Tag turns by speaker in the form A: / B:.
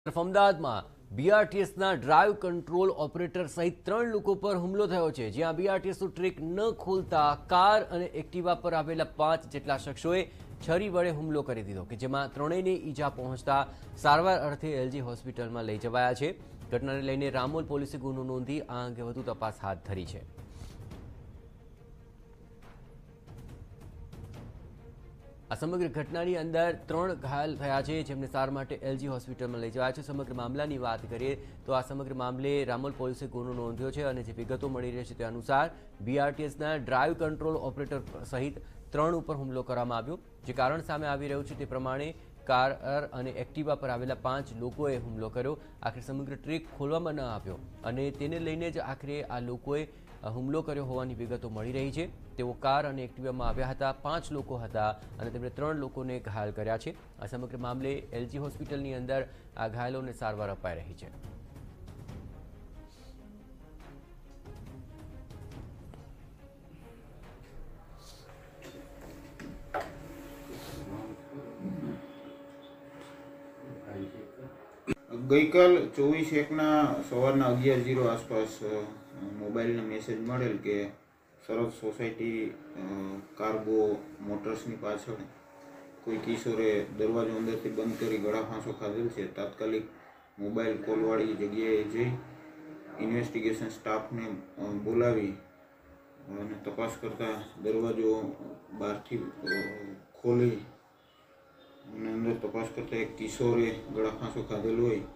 A: અમદાવાદમાં બીઆરટીએસના drive control operator સહિત 3 લોકો પર હુમલો થયો છે, જ્યાં બીઆરટીએસનું ટ્રેક ન ખોલતા કાર અને એક્ટિવા પર આવેલા 5 જેટલા શખ્સોએ છરી વડે હુમલો કરી દીધો, કે જેમાં ત્રણેયને ઈજા પહોંચતા સારવાર અર્થે એલજી હોસ્પિટલમાં લઈ જવાયા છે। ઘટનાને લઈને રામોલ પોલીસે ગુનો નોંધી આ અંગે વધુ તપાસ હાથ ધરી છે। આ સમગ્ર ઘટનાની અંદર 3 ઘાયલ થયા છે, જેમને સારવાર માટે એલજી હોસ્પિટલમાં લઈ જવાયા છે। સમગ્ર મામલાની વાત કરીએ તો આ સમગ્ર મામલે રામોલ પોલીસે ગુનો નોંધ્યો છે અને જે વિગતો મળી રહી છે તે અનુસાર બીઆરટીએસના ડ્રાઈવ કંટ્રોલ ઓપરેટર સહિત 3 ઉપર હુમલો કરવામાં આવ્યો। જે કારણ સામે આવી રહ્યું છે તે પ્રમાણે કાર અને એક્ટિવા પર આવેલા 5 લોકોએ હુમલો કર્યો। આખરે સમગ્ર ટ્રેક ખોલવામાં ન આવ્યો અને તેને લઈને જ આખરે આ લોકોએ હુમલો કર્યો હોવાની વિગતો મળી રહી છે। તેઓ કાર અને એક્ટિવામાં આવ્યા હતા, 5 લોકો હતા અને તેમણે 3 લોકોને ઘાયલ કર્યા છે। આ સમગ્ર મામલે એલજી હોસ્પિટલની અંદર આ ઘાયલોને સારવાર અપાઈ રહી છે।
B: ગઈકાલ 24/1 સવારના 11:00 આસપાસ મોબાઈલના મેસેજ મળેલ કે સરસ સોસાયટી કાર્ગો મોટર્સની પાછળ કોઈ કિશોરે દરવાજો અંદરથી બંધ કરી ગળા ફાંસો ખાધેલ છે। તાત્કાલિક મોબાઈલ કોલવાળી જગ્યાએ જઈ ઇન્વેસ્ટિગેશન સ્ટાફને બોલાવી અને તપાસ કરતા દરવાજો બહારથી ખોલી અને અંદર તપાસ કરતા એક કિશોરે ગળા ફાંસો ખાધેલ હોય